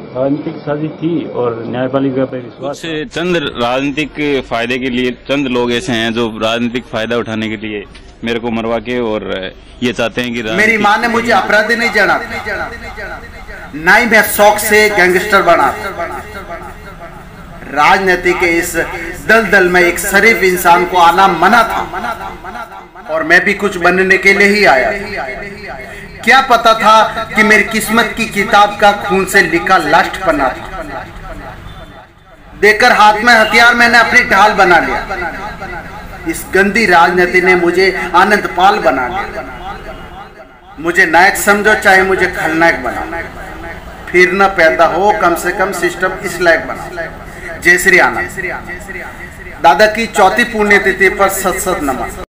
राजनीतिक साजिश थी और न्यायपालिका पर विश्वास। कुछ चंद राजनीतिक फायदे के लिए चंद लोग ऐसे हैं जो राजनीतिक फायदा उठाने के लिए मेरे को मरवा के और ये चाहते हैं कि मेरी माँ ने मुझे अपराधी नहीं जाना, ना ही मैं शौक से गैंगस्टर बना। राजनीति के इस दलदल में एक शरीफ इंसान को आना मना था और मैं भी कुछ बनने के लिए ही आया। क्या पता था कि मेरी किस्मत की किताब का खून से लिखा लास्ट पन्ना था। देकर हाथ में हथियार मैंने अपनी ढाल बना लिया। इस गंदी राजनीति ने मुझे आनंद पाल बना दिया। मुझे नायक समझो चाहे मुझे खलनायक बना, फिर न पैदा हो कम से कम सिस्टम इस लायक बना। जय श्री आनंद। दादा की चौथी पुण्यतिथि पर सत सत नमन।